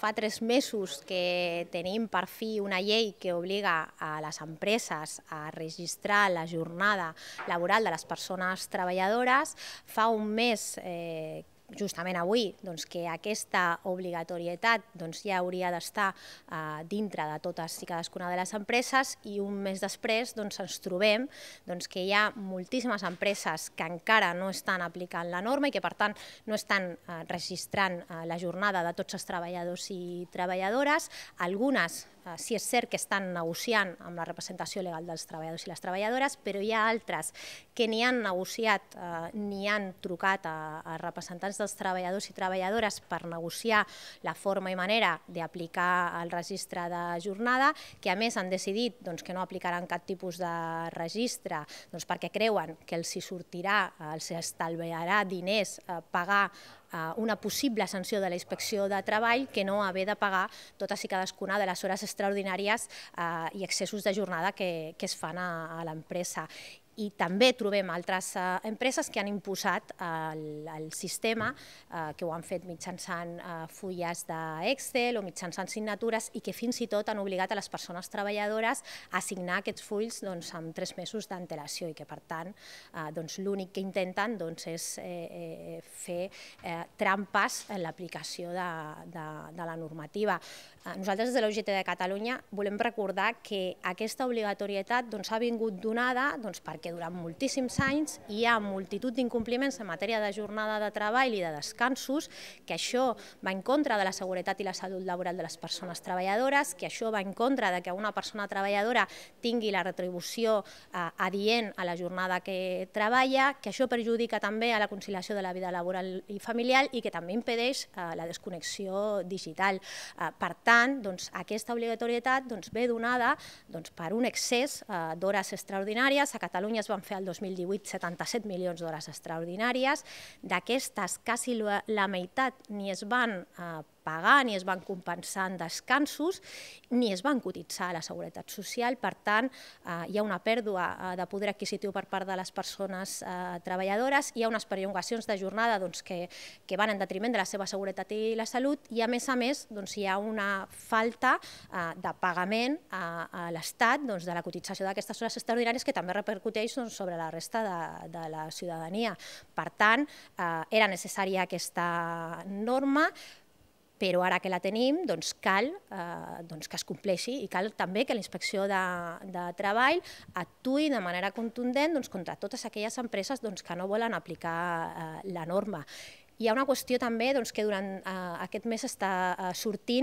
fa 3 mesos que tenim per fi una llei que obliga a les empreses a registrar la jornada laboral de les persones treballadores. Fa un mes, justament avui, que aquesta obligatorietat ja hauria d'estar dintre de totes i cadascuna de les empreses, i un mes després ens trobem que hi ha moltíssimes empreses que encara no estan aplicant la norma i que per tant no estan registrant la jornada de tots els treballadors i treballadores. Algunes sí és cert que estan negociant amb la representació legal dels treballadors i les treballadores, però hi ha altres que ni han negociat ni han trucat a representants dels treballadors i treballadores per negociar la forma i manera d'aplicar el registre de jornada, que a més han decidit que no aplicaran cap tipus de registre perquè creuen que els sortirà, els estalviarà diners pagar una possible sanció de la Inspecció de Treball que no haver de pagar totes i cadascuna de les hores extraordinàries i excessos de jornada que es fan a l'empresa. I també trobem altres empreses que han imposat el sistema, que ho han fet mitjançant fulles d'Excel o mitjançant signatures, i que fins i tot han obligat a les persones treballadores a signar aquests fulls amb 3 mesos d'antelació, i que per tant l'únic que intenten és fer trampes en l'aplicació de la normativa. Nosaltres des de la UGT de Catalunya volem recordar que aquesta obligatorietat ha vingut donada perquè durant moltíssims anys hi ha multitud d'incompliments en matèria de jornada de treball i de descansos, que això va en contra de la seguretat i la salut laboral de les persones treballadores, que això va en contra que una persona treballadora tingui la retribució adient a la jornada que treballa, que això perjudica també a la conciliació de la vida laboral i familiar i que també impedeix la desconnexió digital. Per tant, aquesta obligatorietat ve donada per un excés d'hores extraordinàries. A Catalunya es van fer el 2018 77 milions d'hores extraordinàries. D'aquestes, quasi la meitat ni es van pagar ni es van compensar en descansos ni es van cotitzar a la Seguretat Social. Per tant, hi ha una pèrdua de poder adquisitiu per part de les persones treballadores, hi ha unes perllongacions de jornada que van en detriment de la seva seguretat i la salut, i a més hi ha una falta de pagament a l'Estat de la cotització d'aquestes hores extraordinàries, que també repercuteix sobre la resta de la ciutadania. Per tant, era necessària aquesta norma, però ara que la tenim cal que es compleixi i cal també que la Inspecció de Treball actuï de manera contundent contra totes aquelles empreses que no volen aplicar la norma. Hi ha una qüestió també que durant aquest mes està sortint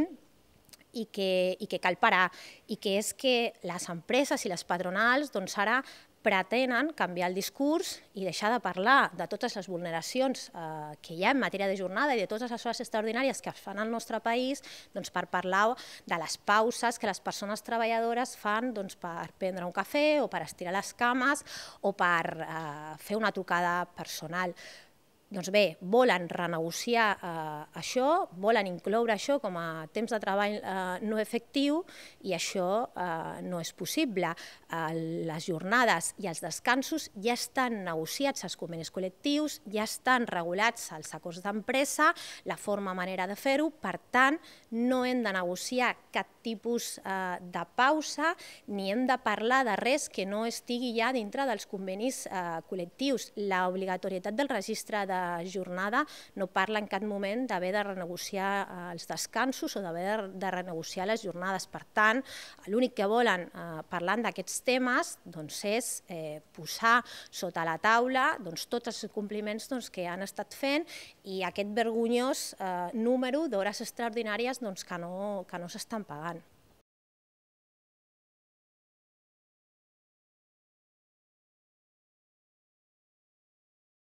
i que cal parar, i que és que les empreses i les patronals ara pretenen canviar el discurs i deixar de parlar de totes les vulneracions que hi ha en matèria de jornada i de totes les hores extraordinàries que es fan al nostre país per parlar de les pauses que les persones treballadores fan per prendre un cafè o per estirar les cames o per fer una trucada personal. Doncs bé, volen renegociar això, volen incloure això com a temps de treball no efectiu, i això no és possible. Les jornades i els descansos ja estan negociats als convenis col·lectius, ja estan regulats als acords d'empresa, la forma manera de fer-ho. Per tant, no hem de negociar cap tipus de pausa ni hem de parlar de res que no estigui ja dintre dels convenis col·lectius. L'obligatorietat del registre de jornada no parla en cap moment d'haver de renegociar els descansos o d'haver de renegociar les jornades. Per tant, l'únic que volen parlant d'aquests temes és posar sota la taula tots els incompliments que han estat fent i aquest vergonyós número d'hores extraordinàries que no s'estan pagant.